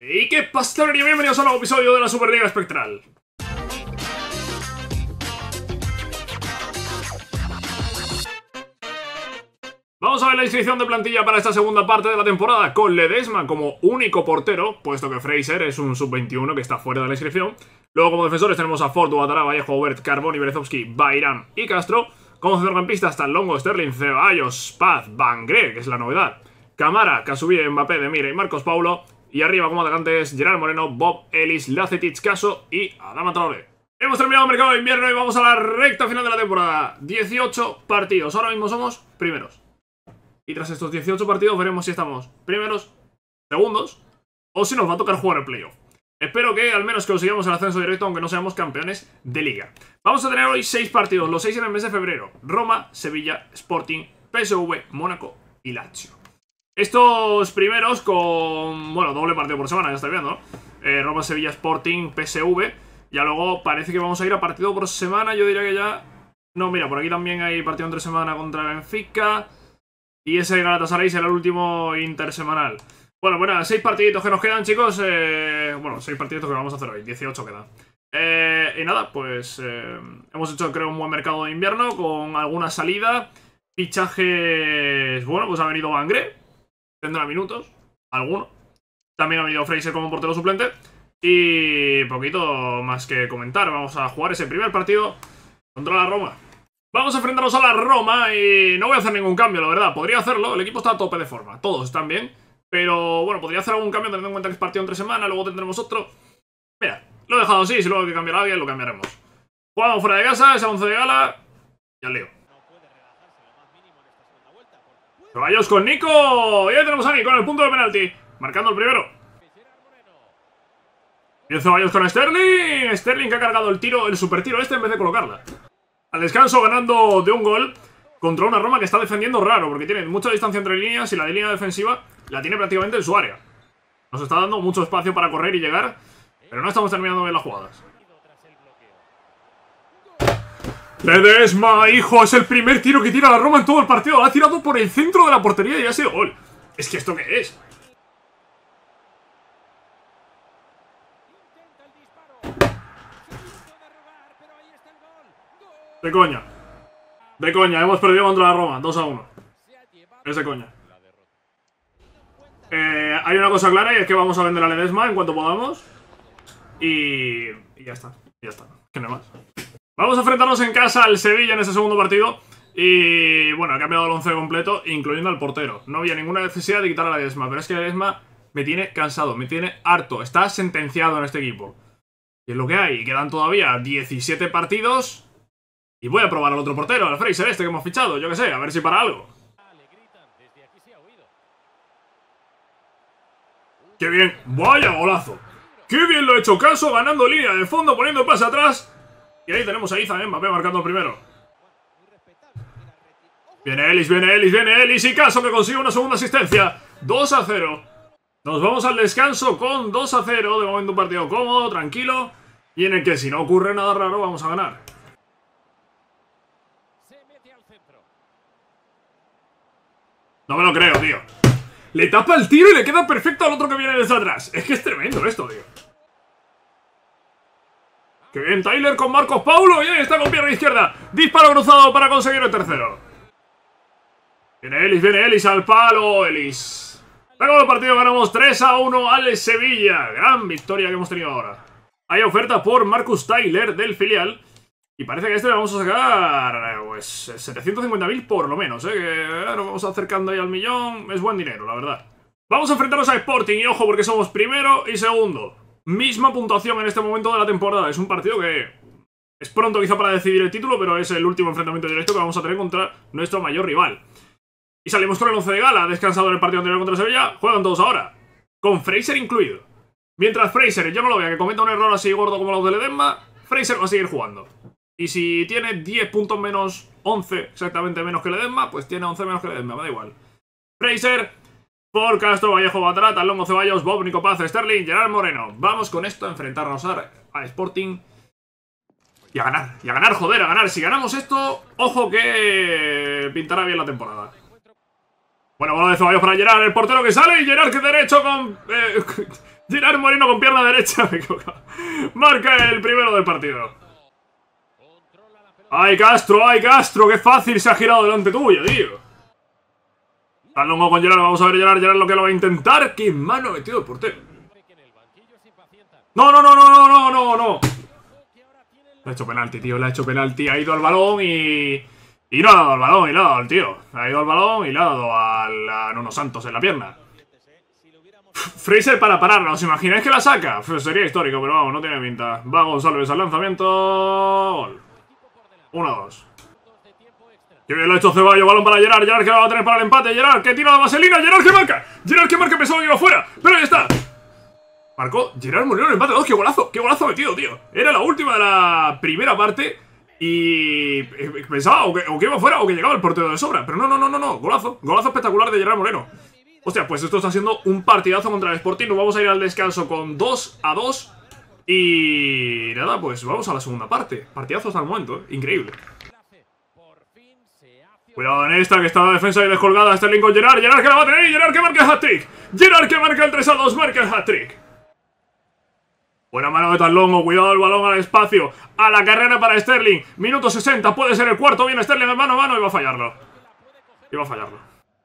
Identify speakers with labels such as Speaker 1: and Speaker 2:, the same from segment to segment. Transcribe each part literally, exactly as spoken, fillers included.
Speaker 1: ¿Y qué pastelería? Bienvenidos a un nuevo episodio de la Superliga Espectral. Vamos a ver la inscripción de plantilla para esta segunda parte de la temporada, con Ledesma como único portero, puesto que Fraser es un sub veintiuno que está fuera de la inscripción. Luego como defensores tenemos a Ford, Ouattara, Vallejo, Aubert, Carboni, Berezovski, Bayram y Castro. Como centrocampistas están Longo, Sterling, Ceballos, Paz, Bangré, que es la novedad, Camara, Casubie, Mbappé, Demir y Marcos Paulo. Y arriba como atacantes Gerard Moreno, Bob Ellis, Lacetic, Caso y Adama Traoré. Hemos terminado el mercado de invierno y vamos a la recta final de la temporada. dieciocho partidos, ahora mismo somos primeros. Y tras estos dieciocho partidos veremos si estamos primeros, segundos o si nos va a tocar jugar el playoff. Espero que al menos consigamos el ascenso directo, aunque no seamos campeones de liga. Vamos a tener hoy seis partidos, los seis en el mes de febrero. Roma, Sevilla, Sporting, P S V, Mónaco y Lazio. Estos primeros con, bueno, doble partido por semana, ya estáis viendo, ¿no? Eh, Roma, Sevilla, Sporting, P S V. Ya luego parece que vamos a ir a partido por semana, yo diría que ya... No, mira, por aquí también hay partido entre semana contra Benfica. Y ese Galatasaray será el último intersemanal. Bueno, bueno, seis partiditos que nos quedan, chicos. Eh, bueno, seis partiditos que vamos a hacer hoy, dieciocho quedan. Eh, y nada, pues eh, hemos hecho, creo, un buen mercado de invierno con alguna salida. Fichajes... Bueno, pues ha venido Bangré. Tendrá minutos, alguno. También ha venido Fraser como portero suplente. Y poquito más que comentar. Vamos a jugar ese primer partido contra la Roma. Vamos a enfrentarnos a la Roma y no voy a hacer ningún cambio, la verdad. Podría hacerlo, el equipo está a tope de forma. Todos están bien, pero bueno, podría hacer algún cambio teniendo en cuenta que es partido entre semana. Luego tendremos otro. Mira, lo he dejado así, si luego hay que cambiar a alguien, lo cambiaremos. Jugamos fuera de casa, ese once de gala. Y al lío. Ceballos con Nico. Y ahí tenemos a Nico en el punto de penalti, marcando el primero. Y el Ceballos con Sterling. Sterling que ha cargado el tiro, el super tiro este en vez de colocarla. Al descanso ganando de un gol contra una Roma que está defendiendo raro, porque tiene mucha distancia entre líneas y la de línea defensiva la tiene prácticamente en su área. Nos está dando mucho espacio para correr y llegar, pero no estamos terminando bien las jugadas. Ledesma, hijo, es el primer tiro que tira la Roma en todo el partido. Lo ha tirado por el centro de la portería y ha sido gol. Es que ¿esto qué es? De coña. De coña, hemos perdido contra la Roma, dos a uno. Es de coña. Eh, hay una cosa clara y es que vamos a vender a Ledesma en cuanto podamos. Y, y ya está, ya está, que no hay más. Vamos a enfrentarnos en casa al Sevilla en ese segundo partido. Y bueno, ha cambiado el once completo, incluyendo al portero. No había ninguna necesidad de quitar a Ledesma, pero es que Ledesma me tiene cansado, me tiene harto. Está sentenciado en este equipo. Y es lo que hay, quedan todavía diecisiete partidos. Y voy a probar al otro portero, al Fraser este que hemos fichado, yo que sé, a ver si para algo. ¡Qué bien! ¡Vaya golazo! ¡Qué bien lo he hecho Caso! Ganando línea de fondo, poniendo el pase atrás. Y ahí tenemos a Izan Mbappé marcando el primero. Viene Ellis, viene Ellis, viene Ellis y Caso que consigue una segunda asistencia. dos a cero. Nos vamos al descanso con dos a cero. De momento un partido cómodo, tranquilo. Y en el que si no ocurre nada raro vamos a ganar. No me lo creo, tío. Le tapa el tiro y le queda perfecto al otro que viene desde atrás. Es que es tremendo esto, tío. ¡Qué bien, Tyler con Marcos Paulo! Y ahí está con pierna izquierda. Disparo cruzado para conseguir el tercero. Viene Ellis, viene Ellis al palo. Ellis. Luego del partido ganamos tres a uno al Sevilla. Gran victoria que hemos tenido ahora. Hay oferta por Marcus Tyler del filial. Y parece que a este le vamos a sacar pues setecientos cincuenta mil por lo menos, ¿eh? Que nos vamos acercando ahí al millón. Es buen dinero, la verdad. Vamos a enfrentarnos a Sporting y ojo porque somos primero y segundo. Misma puntuación en este momento de la temporada. Es un partido que es pronto quizá para decidir el título, pero es el último enfrentamiento directo que vamos a tener contra nuestro mayor rival. Y salimos con el once de gala, descansado en el partido anterior contra Sevilla. Juegan todos ahora, con Fraser incluido. Mientras Fraser, yo no lo vea que cometa un error así gordo como los de Ledesma, Fraser va a seguir jugando. Y si tiene diez puntos menos once, exactamente menos que Ledesma, pues tiene once menos que Ledesma, me da igual. Fraser... Por Castro, Vallejo, Ouattara, Longo, Ceballos, Bob, Nico, Paz, Sterling, Gerard Moreno. Vamos con esto a enfrentarnos a, a Sporting. Y a ganar, y a ganar, joder, a ganar. Si ganamos esto, ojo que pintará bien la temporada. Bueno, bola de Ceballos para Gerard, el portero que sale y Gerard que derecho con... Eh, Gerard Moreno con pierna derecha. Me he equivocado. Marca el primero del partido. ¡Ay, Castro! ¡Ay, Castro! ¡Qué fácil se ha girado delante tuyo, tío! Tan longo con Gerard. Vamos a ver Gerard. Gerard lo que lo va a intentar. ¡Qué mano ha metido el portero! ¡No, no, no, no, no, no, no, no! Le ha hecho penalti, tío. Le ha hecho penalti. Ha ido al balón y... Y no ha dado al balón y le ha dado al tío. Ha ido al balón y le ha dado al, a Nuno Santos en la pierna. Fraser para pararla. ¿Os imagináis que la saca? Pues sería histórico, pero vamos, no tiene pinta. Va González al lanzamiento. Gol. uno a dos. Qué bien lo ha hecho Ceballos. Balón para Gerard. Gerard que va a tener para el empate. Gerard que tira la vaselina. Gerard que marca. Gerard que marca. Pensaba que iba fuera. Pero ahí está. Marcó Gerard Moreno el empate dos. ¡Qué golazo! ¡Qué golazo metido, tío! Era la última de la primera parte. Y pensaba o que, o que iba fuera o que llegaba el portero de sobra. Pero no, no, no, no, no. Golazo. Golazo espectacular de Gerard Moreno. Hostia, pues esto está siendo un partidazo contra el Sporting. Nos vamos a ir al descanso con dos a dos. Y nada, pues vamos a la segunda parte. Partidazo hasta el momento, ¿eh? Increíble. Cuidado en esta, que está la defensa y descolgada. Sterling con Gerard. Gerard que la va a tener. Gerard que marca el hat-trick. Gerard que marca el tres a dos. Marca el hat-trick. Buena mano de Talongo. Cuidado el balón al espacio. A la carrera para Sterling. Minuto sesenta. Puede ser el cuarto. Viene Sterling en mano a mano y va a fallarlo. Y va a fallarlo.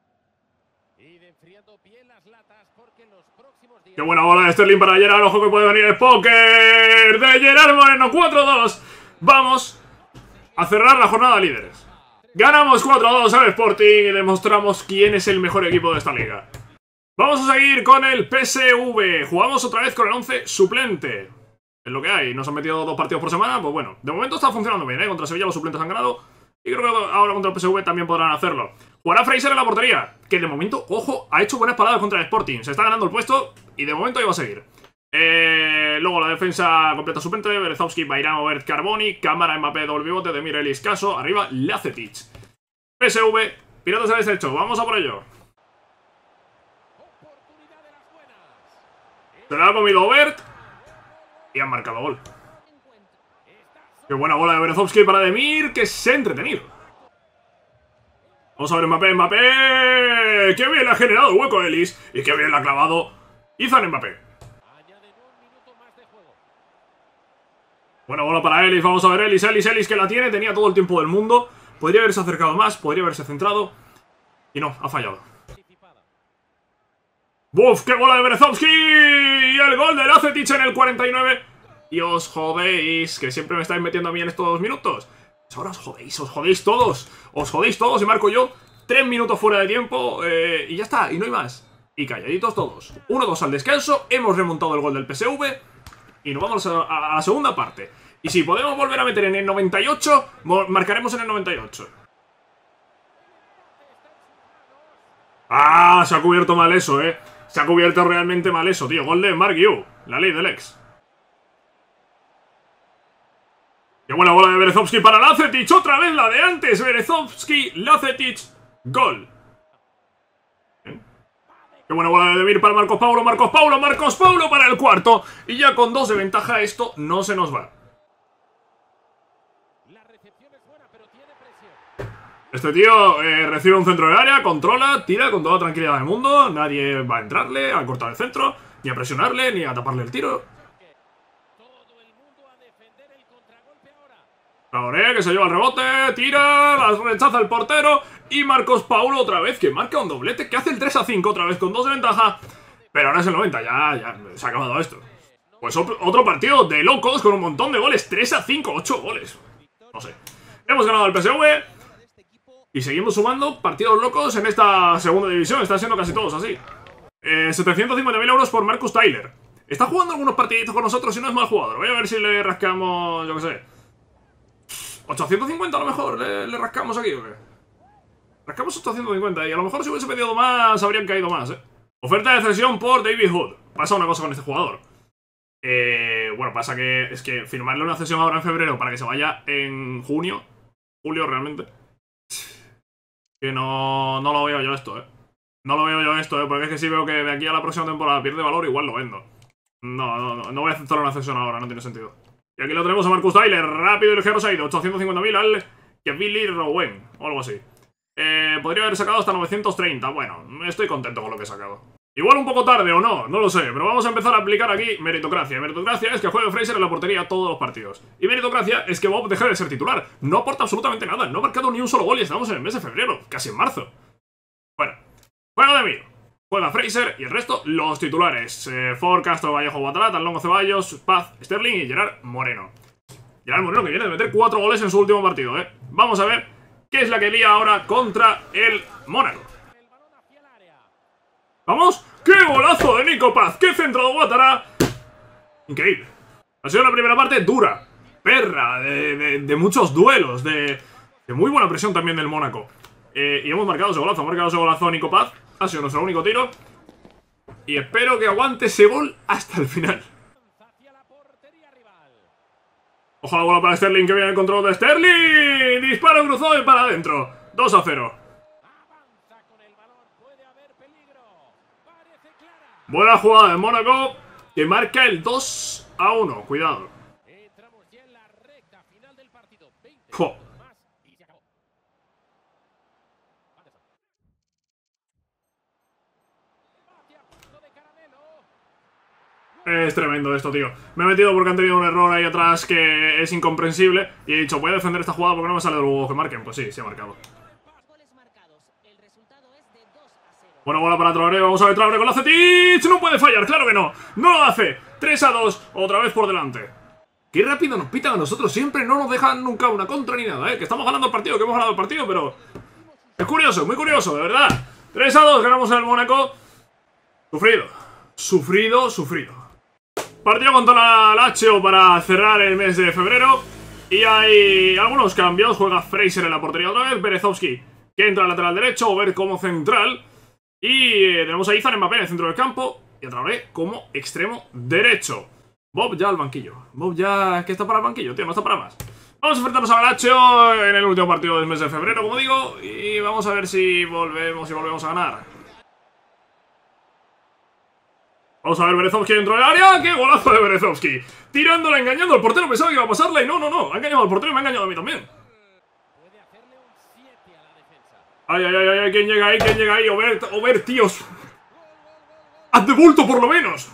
Speaker 1: Qué buena bola de Sterling para Gerard. Ojo que puede venir el póker de Gerard Moreno. cuatro a dos. Vamos a cerrar la jornada líderes. Ganamos cuatro a dos al Sporting y demostramos quién es el mejor equipo de esta liga. Vamos a seguir con el P S V. Jugamos otra vez con el once suplente. Es lo que hay. Nos han metido dos partidos por semana. Pues bueno, de momento está funcionando bien, ¿eh? Contra Sevilla los suplentes han ganado. Y creo que ahora contra el P S V también podrán hacerlo. Jugará Fraser en la portería. Que de momento, ojo, ha hecho buenas paradas contra el Sporting. Se está ganando el puesto y de momento iba a seguir. Eh, luego la defensa completa suplente. Berezovski, Bairán, Obert, Carboni, Cámara, Mbappé, doble pivote, Demir, Elis, Caso. Arriba, Lacetic. P S V, Piratas al estrecho. Vamos a por ello. Se la ha comido Obert y han marcado gol. Qué buena bola de Berezovski para Demir, que se ha entretenido. Vamos a ver Mbappé, Mbappé. Qué bien le ha generado el hueco Elis. Y qué bien le ha clavado Izan Mbappé. Buena bola para Elis, vamos a ver Elis, Elis, Elis que la tiene. Tenía todo el tiempo del mundo. Podría haberse acercado más, podría haberse centrado. Y no, ha fallado. ¡Buf! ¡Qué bola de Berezovski! Y el gol de Lacetic en el cuarenta y nueve. Y os jodéis, que siempre me estáis metiendo a mí en estos dos minutos. Pues ahora os jodéis, os jodéis todos. Os jodéis todos y marco yo tres minutos fuera de tiempo. Eh, y ya está, y no hay más. Y calladitos todos. uno dos al descanso. Hemos remontado el gol del P S V. Y nos vamos a, a, a la segunda parte. Y si podemos volver a meter en el noventa y ocho, marcaremos en el noventa y ocho. Ah, se ha cubierto mal eso, eh. Se ha cubierto realmente mal eso, tío. Gol de Mark Yu, la ley del ex. Qué buena bola de Berezovski para Lacetic. Otra vez la de antes. Berezovski, Lacetic, gol. Bien. Qué buena bola de Demir para Marcos Paulo. Marcos Paulo, Marcos Paulo para el cuarto. Y ya con dos de ventaja esto no se nos va. Este tío eh, recibe un centro de área, controla, tira con toda la tranquilidad del mundo. Nadie va a entrarle, a cortar el centro, ni a presionarle, ni a taparle el tiro. Traoré que se lleva el rebote, tira, la rechaza el portero. Y Marcos Paulo otra vez, que marca un doblete, que hace el tres a cinco otra vez con dos de ventaja. Pero ahora es el noventa, ya, ya se ha acabado esto. Pues otro partido de locos con un montón de goles, tres a cinco, ocho goles. No sé. Hemos ganado al P S V. Y seguimos sumando partidos locos en esta segunda división. Están siendo casi todos así. eh, setecientos cincuenta mil euros por Marcus Tyler. Está jugando algunos partiditos con nosotros y no es mal jugador. Voy a ver si le rascamos, yo qué sé, ochocientos cincuenta a lo mejor. ¿Le, le rascamos aquí o qué? Rascamos ochocientos cincuenta y a lo mejor si hubiese pedido más habrían caído más, eh. Oferta de cesión por David Hood. Pasa una cosa con este jugador. Eh, bueno, pasa que es que firmarle una cesión ahora en febrero para que se vaya en junio, julio realmente, que no, no lo veo yo esto, eh. No lo veo yo esto, eh, porque es que si veo que de aquí a la próxima temporada pierde valor, igual lo vendo. No, no, no, no voy a aceptar una cesión ahora, no tiene sentido. Y aquí lo tenemos a Marcus Tyler, rápido y ligero se ha ido, ochocientos cincuenta mil al que Billy Rowen, o algo así. Eh, podría haber sacado hasta novecientos treinta, bueno, estoy contento con lo que he sacado. Igual un poco tarde o no, no lo sé, pero vamos a empezar a aplicar aquí meritocracia. Meritocracia es que juegue Fraser en la portería todos los partidos. Y meritocracia es que Bob deje de ser titular. No aporta absolutamente nada, no ha marcado ni un solo gol y estamos en el mes de febrero, casi en marzo. Bueno, juego de mío. Juega Fraser y el resto, los titulares. Eh, Ford, Castro, Vallejo, Guatalá, Talongo, Ceballos, Paz, Sterling y Gerard Moreno. Gerard Moreno que viene de meter cuatro goles en su último partido, ¿eh? Vamos a ver qué es la que lía ahora contra el Mónaco. ¡Vamos! ¡Qué golazo de Nico Paz! ¡Qué centro de Guatará! Increíble. Ha sido la primera parte dura, perra, de, de, de muchos duelos, de, de muy buena presión también del Mónaco. Eh, y hemos marcado ese golazo, hemos marcado ese golazo Nico Paz. Ha sido nuestro único tiro. Y espero que aguante ese gol hasta el final. Ojo a la bola para Sterling, que viene el control de Sterling. Disparo cruzado y para adentro. dos a cero. Buena jugada de Mónaco, que marca el dos a uno. Cuidado. ¡Jo! Es tremendo esto, tío. Me he metido porque han tenido un error ahí atrás que es incomprensible. Y he dicho, voy a defender esta jugada porque no me sale de luego que marquen. Pues sí, se ha marcado. Bueno, bola para Traoré, vamos a ver Traoré con la Cetic. No puede fallar, claro que no. No lo hace. tres a dos, otra vez por delante. Qué rápido nos pitan a nosotros siempre. No nos dejan nunca una contra ni nada, eh. Que estamos ganando el partido, que hemos ganado el partido, pero... es curioso, muy curioso, de verdad. tres a dos, ganamos en el Mónaco. Sufrido. Sufrido, sufrido. Partido contra la Lazio para cerrar el mes de febrero. Y hay algunos cambios. Juega Fraser en la portería otra vez. Berezovski, que entra al lateral derecho. Ober como central. Y eh, tenemos a Izan Mbappé en el centro del campo. Y a Traoré como extremo derecho. Bob ya al banquillo. Bob ya... que está para el banquillo, tío, no está para más. Vamos a enfrentarnos a la Lazio en el último partido del mes de febrero, como digo. Y vamos a ver si volvemos, si volvemos a ganar. Vamos a ver Berezovski dentro del área. ¡Qué golazo de Berezovski! Tirándola, engañando al portero. Pensaba que iba a pasarla y no, no, no. Ha engañado al portero y me ha engañado a mí también. Ay, ay, ay, ay, ¿quién llega ahí? ¿Quién llega ahí? Ober, Ober, tíos. ¡Haz de bulto por lo menos!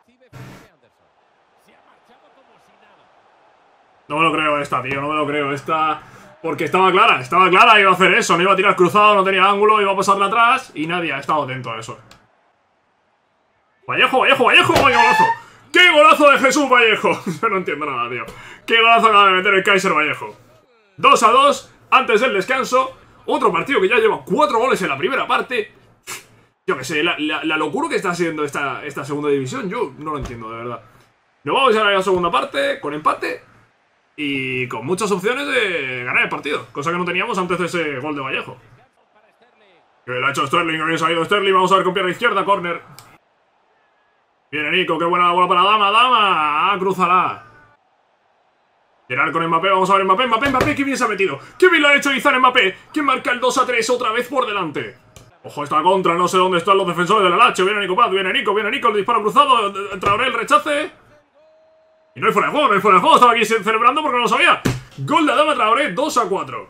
Speaker 1: No me lo creo esta, tío. No me lo creo esta. Porque estaba clara. Estaba clara. Iba a hacer eso. No iba a tirar cruzado. No tenía ángulo. Iba a pasarla atrás. Y nadie ha estado atento a eso. Vallejo, Vallejo, Vallejo. ¡Qué golazo! ¡Qué golazo de Jesús Vallejo! Yo no entiendo nada, tío. ¡Qué golazo acaba de meter el Kaiser Vallejo! dos a dos. Antes del descanso. Otro partido que ya lleva cuatro goles en la primera parte. Yo que sé, la, la, la locura que está haciendo esta, esta segunda división, yo no lo entiendo, de verdad. Nos vamos a ir a la segunda parte, con empate. Y con muchas opciones de ganar el partido. Cosa que no teníamos antes de ese gol de Vallejo. Que lo ha hecho Sterling, que había salido Sterling. Vamos a ver con pierna izquierda, córner. Viene Nico, qué buena bola para Dama, Dama. Ah, crúzala. Gerard con Mbappé, vamos a ver Mbappé, Mbappé, Mbappé, qué bien se ha metido. Qué bien lo ha hecho Izan Mbappé, que marca el dos a tres otra vez por delante. Ojo esta contra, no sé dónde están los defensores de la Lazio. Viene Nico Paz, viene Nico, viene Nico, el disparo cruzado. Traoré el rechace. Y no hay fuera de juego, no hay fuera de juego. Estaba aquí celebrando porque no lo sabía. Gol de Adama Traoré, dos a cuatro.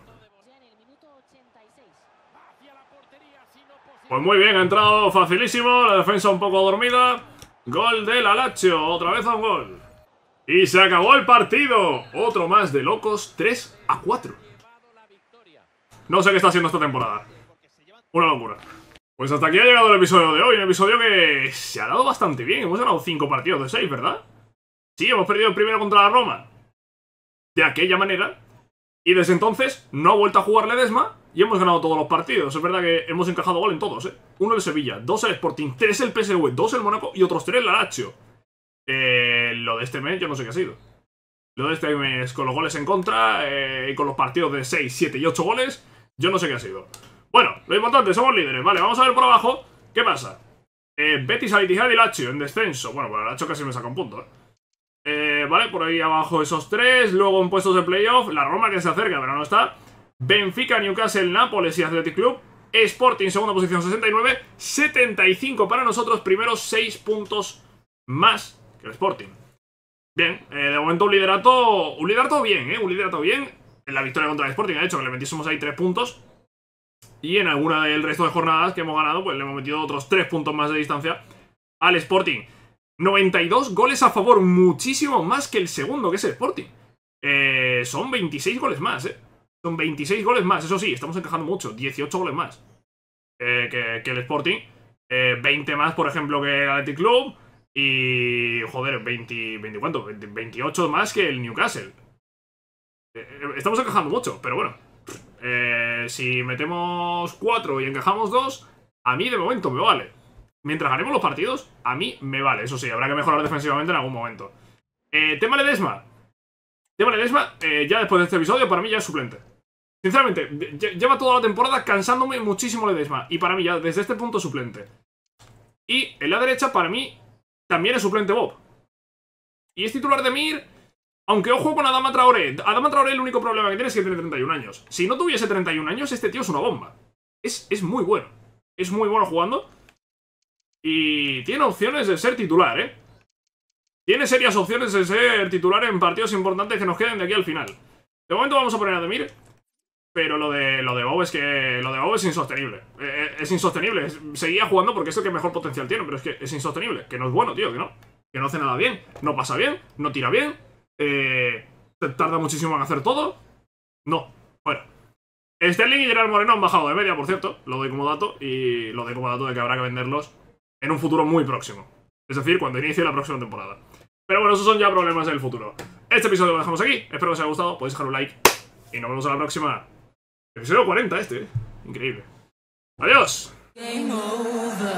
Speaker 1: Pues muy bien, ha entrado facilísimo. La defensa un poco dormida. Gol de la Lazio, otra vez a un gol. Y se acabó el partido. Otro más de locos, tres a cuatro. No sé qué está haciendo esta temporada. Una locura. Pues hasta aquí ha llegado el episodio de hoy. Un episodio que se ha dado bastante bien. Hemos ganado cinco partidos de seis, ¿verdad? Sí, hemos perdido el primero contra la Roma de aquella manera. Y desde entonces no ha vuelto a jugar Ledesma y hemos ganado todos los partidos. Es verdad que hemos encajado gol en todos, ¿eh? Uno el Sevilla, dos el Sporting, tres el P S V, dos el Mónaco y otros tres la Lazio. Eh, lo de este mes yo no sé qué ha sido. Lo de este mes con los goles en contra eh, y con los partidos de seis, siete y ocho goles, yo no sé qué ha sido. Bueno, lo importante, somos líderes, vale, vamos a ver por abajo qué pasa. eh, Betis, Al-Ittihad y Lazio en descenso. Bueno, pues la Lazio casi me saca un punto, ¿eh? Eh, vale, por ahí abajo esos tres. Luego en puestos de playoff, la Roma que se acerca pero no está. Benfica, Newcastle, Nápoles y Athletic Club. Sporting segunda posición sesenta y nueve, setenta y cinco para nosotros, primeros seis puntos más que el Sporting. Bien, eh, de momento un liderato, un liderato bien, eh, un liderato bien. En la victoria contra el Sporting ha hecho que le metiésemos ahí tres puntos. Y en alguna del resto de jornadas que hemos ganado, pues le hemos metido otros tres puntos más de distancia al Sporting. noventa y dos goles a favor, muchísimo más que el segundo, que es el Sporting. Eh, son veintiséis goles más, eh. Son veintiséis goles más, eso sí, estamos encajando mucho. dieciocho goles más eh, que, que el Sporting. Eh, veinte más, por ejemplo, que el Athletic Club. Y, joder, veinte, veinte ¿cuánto? veinte, veintiocho más que el Newcastle. Eh, estamos encajando mucho, pero bueno. Eh, si metemos cuatro y encajamos dos, a mí de momento me vale. Mientras ganemos los partidos, a mí me vale. Eso sí, habrá que mejorar defensivamente en algún momento. Eh, tema Ledesma. Tema Ledesma, eh, ya después de este episodio, para mí ya es suplente. Sinceramente, lleva toda la temporada cansándome muchísimo Ledesma. Y para mí ya, desde este punto, suplente. Y en la derecha, para mí, también es suplente Bob. Y es titular de Mir, aunque ojo con Adama Traoré. Adama Traoré, el único problema que tiene es que tiene treinta y un años. Si no tuviese treinta y un años, este tío es una bomba. Es, es muy bueno. Es muy bueno jugando. Y tiene opciones de ser titular, ¿eh? Tiene serias opciones de ser titular en partidos importantes que nos queden de aquí al final. De momento vamos a poner a Demir. Pero lo de, lo de Bob es que... Lo de Bob es insostenible. Eh, es insostenible. Seguía jugando porque es el que mejor potencial tiene, pero es que es insostenible. Que no es bueno, tío, que no. Que no hace nada bien. No pasa bien. No tira bien. Eh, tarda muchísimo en hacer todo. No. Bueno. Sterling y Gerard Moreno han bajado de media, por cierto. Lo doy como dato. Y lo doy como dato de que habrá que venderlos en un futuro muy próximo. Es decir, cuando inicie la próxima temporada. Pero bueno, esos son ya problemas del futuro. Este episodio lo dejamos aquí. Espero que os haya gustado. Podéis dejar un like. Y nos vemos a la próxima. Episodio cuarenta este. Increíble. Adiós.